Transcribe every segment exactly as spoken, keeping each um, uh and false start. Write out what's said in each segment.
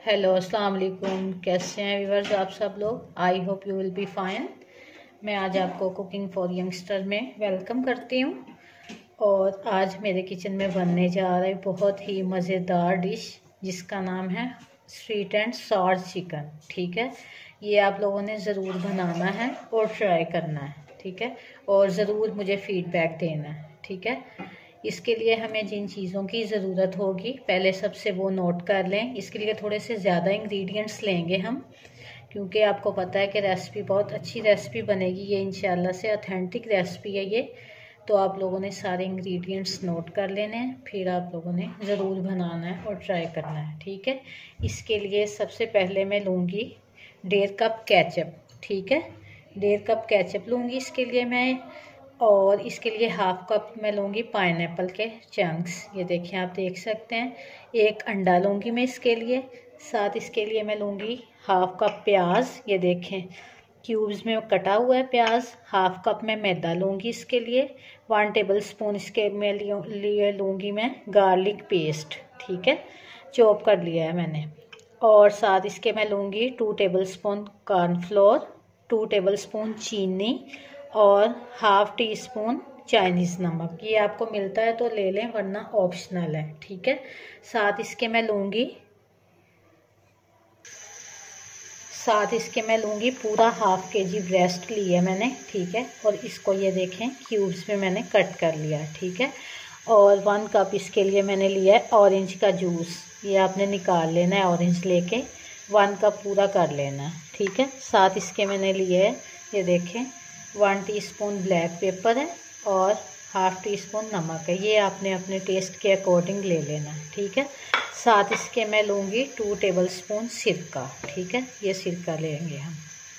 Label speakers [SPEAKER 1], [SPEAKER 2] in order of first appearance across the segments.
[SPEAKER 1] Hello अस्सलाम वालेकुम। कैसे हैं व्यूअर्स आप सब लोग? I hope you will be fine. मैं आज आपको कुकिंग फॉर यंगस्टर में वेलकम करती हूँ और आज मेरे किचन में बनने जा रही बहुत ही मज़ेदार डिश जिसका नाम है स्वीट एंड सॉर चिकन। ठीक है, ये आप लोगों ने ज़रूर बनाना है और ट्राई करना है। ठीक है, और ज़रूर मुझे फीडबैक देना है। ठीक है, इसके लिए हमें जिन चीज़ों की ज़रूरत होगी पहले सबसे वो नोट कर लें। इसके लिए थोड़े से ज़्यादा इंग्रेडिएंट्स लेंगे हम, क्योंकि आपको पता है कि रेसिपी बहुत अच्छी रेसिपी बनेगी। ये इंशाल्लाह से ऑथेंटिक रेसिपी है ये, तो आप लोगों ने सारे इंग्रेडिएंट्स नोट कर लेने हैं, फिर आप लोगों ने ज़रूर बनाना है और ट्राई करना है। ठीक है, इसके लिए सबसे पहले मैं लूँगी डेढ़ कप केचप। ठीक है, डेढ़ कप केचप लूँगी इसके लिए मैं, और इसके लिए हाफ कप मैं लूँगी पाइनएप्पल के चंक्स। ये देखें, आप देख सकते हैं। एक अंडा लूँगी मैं इसके लिए, साथ इसके लिए मैं लूँगी हाफ कप प्याज। ये देखें क्यूब्स में कटा हुआ है प्याज। हाफ कप मैं मैदा लूँगी इसके लिए। वन टेबल स्पून इसके में लिए लूँगी मैं गार्लिक पेस्ट। ठीक है, चॉप कर लिया है मैंने। और साथ इसके मैं लूँगी two tablespoon cornflour, two tablespoon चीनी और हाफ टी स्पून चाइनीज़ नमक। ये आपको मिलता है तो ले लें, वरना ऑप्शनल है। ठीक है, साथ इसके मैं लूँगी साथ इसके मैं लूँगी पूरा हाफ के जी ब्रेस्ट लिया है मैंने। ठीक है, और इसको ये देखें क्यूब्स में मैंने कट कर लिया है। ठीक है, और वन कप इसके लिए मैंने लिया है ऑरेंज का जूस। ये आपने निकाल लेना है, ऑरेंज लेके वन कप पूरा कर लेना है। ठीक है, साथ इसके मैंने लिए है, ये देखें वन टीस्पून ब्लैक पेपर है और हाफ टी स्पून नमक है। ये आपने अपने टेस्ट के अकॉर्डिंग ले लेना है। ठीक है, साथ इसके मैं लूँगी टू टेबल स्पून सिरका। ठीक है, ये सिरका लेंगे हम।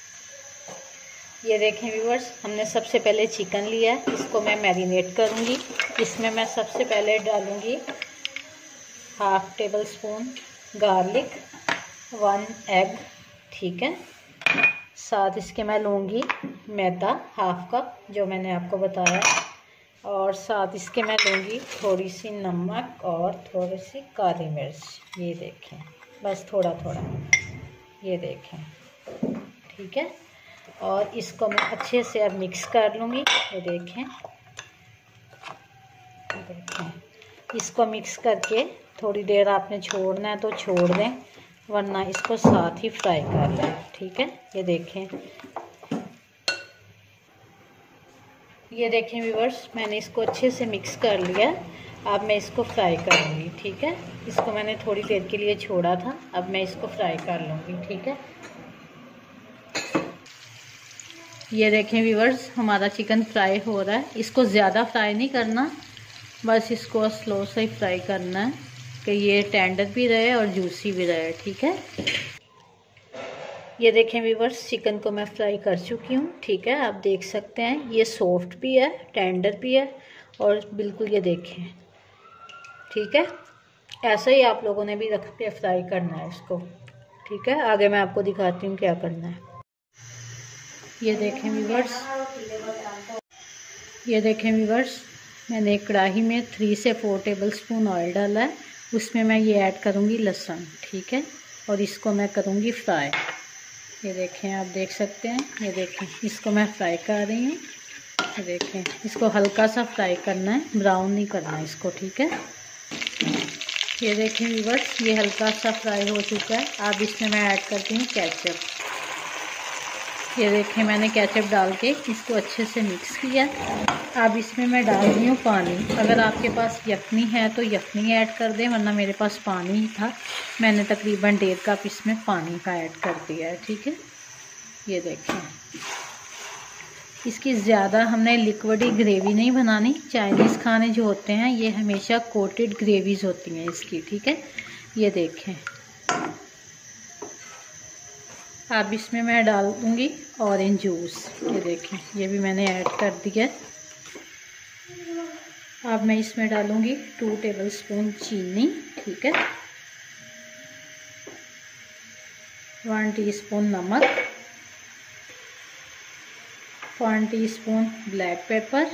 [SPEAKER 1] ये देखें व्यूअर्स, हमने सबसे पहले चिकन लिया है, इसको मैं मैरिनेट करूँगी। इसमें मैं सबसे पहले डालूँगी half tablespoon garlic, one egg. ठीक है, साथ इसके मैं लूँगी मैदा हाफ कप जो मैंने आपको बताया, और साथ इसके मैं लूँगी थोड़ी सी नमक और थोड़ी सी काली मिर्च। ये देखें, बस थोड़ा थोड़ा, ये देखें। ठीक है, और इसको मैं अच्छे से अब मिक्स कर लूँगी। ये देखें, ये देखें, इसको मिक्स करके थोड़ी देर आपने छोड़ना है तो छोड़ दें, वरना इसको साथ ही फ्राई कर लें। ठीक है, ये देखें, ये देखें व्यूअर्स, मैंने इसको अच्छे से मिक्स कर लिया। अब मैं इसको फ्राई करूँगी। ठीक है, इसको मैंने थोड़ी देर के लिए छोड़ा था, अब मैं इसको फ्राई कर लूँगी। ठीक है, ये देखें व्यूअर्स, हमारा चिकन फ्राई हो रहा है। इसको ज़्यादा फ्राई नहीं करना, बस इसको स्लो से ही फ्राई करना है कि ये टेंडर भी रहे और जूसी भी रहे। ठीक है, ये देखें व्यूअर्स, चिकन को मैं फ्राई कर चुकी हूँ। ठीक है, आप देख सकते हैं ये सॉफ्ट भी है, टेंडर भी है और बिल्कुल, ये देखें। ठीक है, ऐसा ही आप लोगों ने भी रख के फ्राई करना है इसको। ठीक है, आगे मैं आपको दिखाती हूँ क्या करना है। ये देखें व्यूअर्स, ये देखें व्यूअर्स, मैंने एक कढ़ाई में थ्री से फोर टेबल स्पून ऑयल डाला है। उसमें मैं ये ऐड करूँगी लहसुन। ठीक है, और इसको मैं करूँगी फ्राई। ये देखें, आप देख सकते हैं, ये देखें, इसको मैं फ्राई कर रही हूँ। ये देखें, इसको हल्का सा फ्राई करना है, ब्राउन नहीं करना है इसको। ठीक है, ये देखें व्यूअर्स, ये हल्का सा फ्राई हो चुका है। अब इसमें मैं ऐड करती हूँ केचप। ये देखें, मैंने केचप डाल के इसको अच्छे से मिक्स किया। अब इसमें मैं डाल रही हूँ पानी। अगर आपके पास यखनी है तो यखनी ऐड कर दें, वरना मेरे पास पानी ही था, मैंने तकरीबन डेढ़ कप इसमें पानी का ऐड कर दिया है। ठीक है, ये देखें, इसकी ज़्यादा हमने लिक्विडी ग्रेवी नहीं बनानी। चाइनीज़ खाने जो होते हैं ये हमेशा कोटेड ग्रेवीज होती हैं इसकी। ठीक है, ये देखें, अब इसमें मैं डाल दूँगी ऑरेंज जूस। ये देखें, ये भी मैंने ऐड कर दिया। अब मैं इसमें डालूँगी टू टेबल स्पून चीनी। ठीक है, वन टीस्पून नमक, one teaspoon black pepper,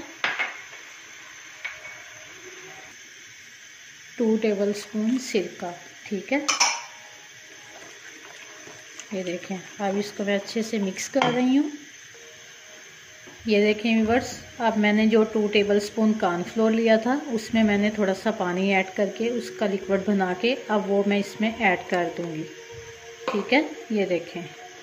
[SPEAKER 1] two tablespoon सिरका। ठीक है, ये देखें, अब इसको मैं अच्छे से मिक्स कर रही हूँ। ये देखें व्यूअर्स, अब मैंने जो टू टेबल स्पून कॉर्नफ्लोर लिया था उसमें मैंने थोड़ा सा पानी ऐड करके उसका लिक्विड बना के अब वो मैं इसमें ऐड कर दूँगी। ठीक है, ये देखें,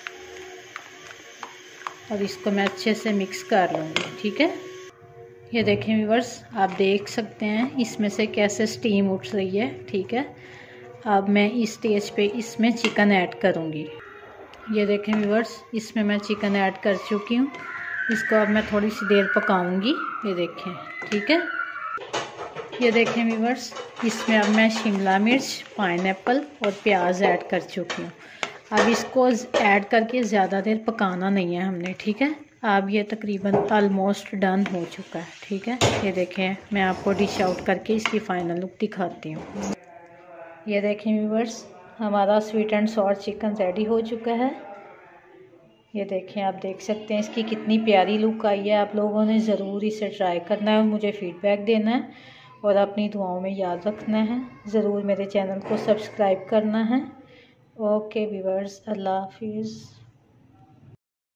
[SPEAKER 1] अब इसको मैं अच्छे से मिक्स कर लूँगी। ठीक है, ये देखें व्यूअर्स, आप देख सकते हैं इसमें से कैसे स्टीम उठ रही है। ठीक है, अब मैं इस स्टेज पे इसमें चिकन ऐड करूँगी। ये देखें व्यूअर्स, इसमें मैं चिकन ऐड कर चुकी हूँ। इसको अब मैं थोड़ी सी देर पकाऊंगी। ये देखें, ठीक है, ये देखें व्यूअर्स, इसमें अब मैं शिमला मिर्च, पाइनएप्पल और प्याज ऐड कर चुकी हूँ। अब इसको ऐड करके ज़्यादा देर पकाना नहीं है हमने। ठीक है, अब ये तकरीबन ऑलमोस्ट डन हो चुका है। ठीक है, ये देखें, मैं आपको डिश आउट करके इसकी फ़ाइनल लुक दिखाती हूँ। ये देखें व्यूअर्स, हमारा sweet and sour chicken ready हो चुका है। ये देखें, आप देख सकते हैं इसकी कितनी प्यारी लुक आई है। आप लोगों ने ज़रूर इसे ट्राई करना है और मुझे फ़ीडबैक देना है और अपनी दुआओं में याद रखना है। ज़रूर मेरे चैनल को सब्सक्राइब करना है। ओके व्यूअर्स, अल्लाह हाफिज़।